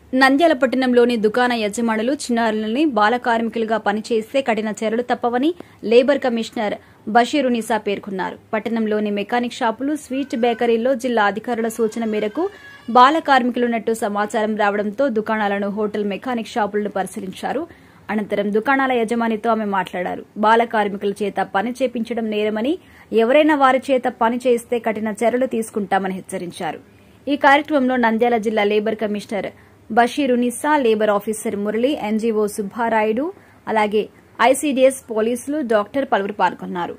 నంద్యాల పట్టణంలోని దుకాణ యజమానులు చిన్నారులని బాల కార్మికులుగా పనిచేస్తే కఠిన చర్యలు తప్పవని లేబర్ కమిషనర్ బషీరునిసా పేర్కొన్నారు. పట్టణంలోని మెకానిక్ షాపులు, స్వీట్ బేకరీల్లో జిల్లా అధికారుల సూచన మేరకు బాల కార్మికులున్నట్టు సమాచారం రావడంతో దుకాణాలను, హోటల్, మెకానిక్ షాపులను పరిశీలించారు. అనంతరం దుకాణాల యజమానితో ఆమె మాట్లాడారు. బాల కార్మికుల చేత పని చేపించడం నేరమని, ఎవరైనా వారి చేత పని చేయిస్తే కఠిన చర్యలు తీసుకుంటామని హెచ్చరించారు. ఈ కార్యక్రమంలో నంద్యాల జిల్లా labour commissioner Basheerunnisa, labour officer Murali, NGO Subbarayudu, అలాగే ఐసీడీఎస్ పోలీసులు, డాక్టర్ పలువురు పాల్గొన్నారు.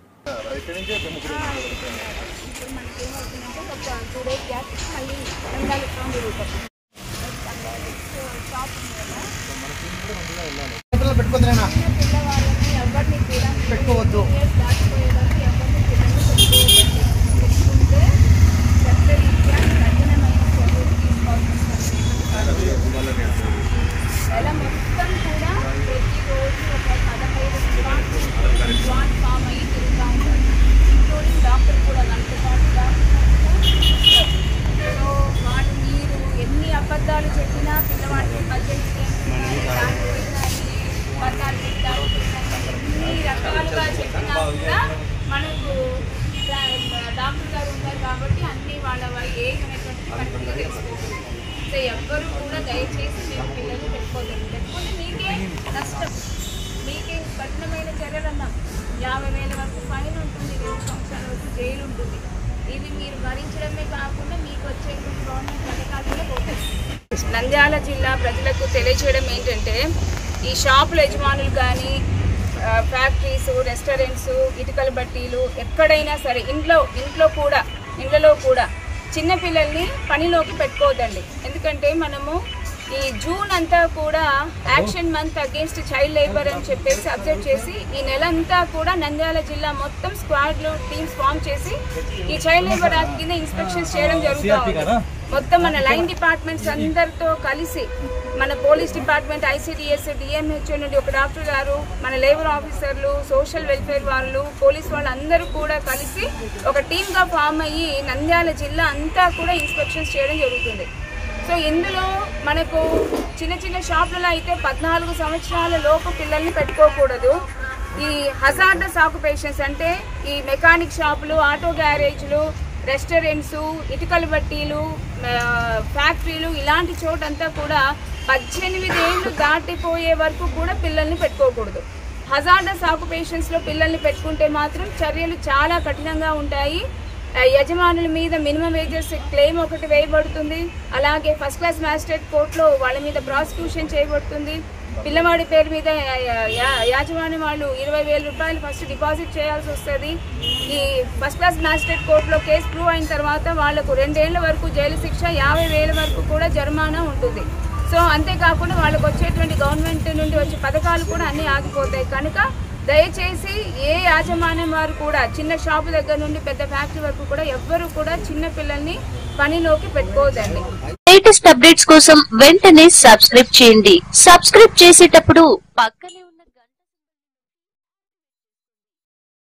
అబద్ధాలు చెప్పినా పిల్లవాడికి ఎన్ని రకాలుగా చెప్పినా కూడా మనకు డాక్టర్ గారు ఉంటారు కాబట్టి అన్ని వాళ్ళ ఏజ్ అనేటువంటిది కరెక్ట్గా తెలుసుకోవచ్చు. సో ఎవ్వరు కూడా దయచేసి మీరు పిల్లలు పెట్టుకోలేదు, లేకపోతే మీకే నష్టం, మీకే కఠినమైన చర్యలు అన్నాం. 50,000 వరకు ఫైన్ ఉంటుంది, 2 సంవత్సరాల వరకు జైలు ఉంటుంది. ఇవి మీరు భరించడమే కాకుండా మీకు వచ్చేటువంటి గవర్నమెంట్ పథకాలు కూడా పోతాయి. నంద్యాల జిల్లా ప్రజలకు తెలియజేయడం ఏంటంటే, ఈ షాపుల యజమానులు కానీ, ఫ్యాక్టరీస్, రెస్టారెంట్స్, ఇటుకల బట్టీలు, ఎక్కడైనా సరే ఇండ్లలో కూడా చిన్నపిల్లల్ని పనిలోకి పెట్టుకోవద్దండి. ఎందుకంటే మనము ఈ జూన్ అంతా కూడా action month against child labour అని చెప్పేసి అబ్జర్వ్ చేసి ఈ నెలంతా కూడా నంద్యాల జిల్లా మొత్తం స్క్వాడ్లు, టీమ్స్ ఫామ్ చేసి ఈ చైల్డ్ లేబర్ యాక్ట్ కింద ఇన్స్పెక్షన్స్ చేయడం జరుగుతుంది. మొత్తం మన లైన్ డిపార్ట్మెంట్స్ అందరితో కలిసి, మన పోలీస్ డిపార్ట్మెంట్, ఐసీడీఎస్, డిఎంహెచ్ఓ నుండి ఒక డాక్టర్ గారు, మన లేబర్ ఆఫీసర్లు, సోషల్ వెల్ఫేర్ వాళ్ళు, పోలీస్ వాళ్ళు అందరూ కూడా కలిసి ఒక టీమ్గా ఫామ్ అయ్యి నంద్యాల జిల్లా అంతా కూడా ఇన్స్పెక్షన్స్ చేయడం జరుగుతుంది. సో ఇందులో మనకు చిన్న షాపులలో అయితే 14 సంవత్సరాల లోపు పిల్లల్ని పెట్టుకోకూడదు. ఈ హజార్డస్ ఆక్యుపేషన్స్ అంటే ఈ మెకానిక్ షాపులు, ఆటో గ్యారేజ్లు, రెస్టారెంట్స్, ఇటుకల బట్టీలు, ఫ్యాక్టరీలు, ఇలాంటి చోటంతా కూడా 18 ఏళ్ళు దాటిపోయే వరకు కూడా పిల్లల్ని పెట్టుకోకూడదు. హజార్డస్ ఆక్యుపేషన్స్లో పిల్లల్ని పెట్టుకుంటే మాత్రం చర్యలు చాలా కఠినంగా ఉంటాయి. యజమానుల మీద మినిమం వేజెస్ క్లెయిమ్ ఒకటి వేయబడుతుంది. అలాగే ఫస్ట్ క్లాస్ మ్యాజిస్ట్రేట్ కోర్టులో వాళ్ళ మీద ప్రాసిక్యూషన్ చేయబడుతుంది. పిల్లవాడి పేరు మీద యాజమాన్యం వాళ్ళు 20,000 రూపాయలు ఫస్ట్ డిపాజిట్ చేయాల్సి వస్తుంది. ఈ ఫస్ట్ క్లాస్ మ్యాజిస్ట్రేట్ కోర్టులో కేసు ప్రూవ్ అయిన తర్వాత వాళ్లకు 2 ఏళ్ల వరకు జైలు శిక్ష, 50,000 వరకు కూడా జరిమానా ఉంటుంది. సో అంతేకాకుండా వాళ్ళకు వచ్చేటువంటి గవర్నమెంట్ నుండి వచ్చే పథకాలు కూడా అన్నీ ఆగిపోతాయి. కనుక దయచేసి ఏ యాజమాన్యం వారు కూడా చిన్న షాపు దగ్గర నుండి పెద్ద ఫ్యాక్టరీ వరకు కూడా ఎవ్వరూ కూడా చిన్న పిల్లల్ని పనిలోకి పెట్టుకోవద్దండి. లేటెస్ట్ అప్డేట్స్ కోసం వెంటనే సబ్స్క్రైబ్ చేయండి. సబ్స్క్రైబ్ చేసేటప్పుడు పక్కనే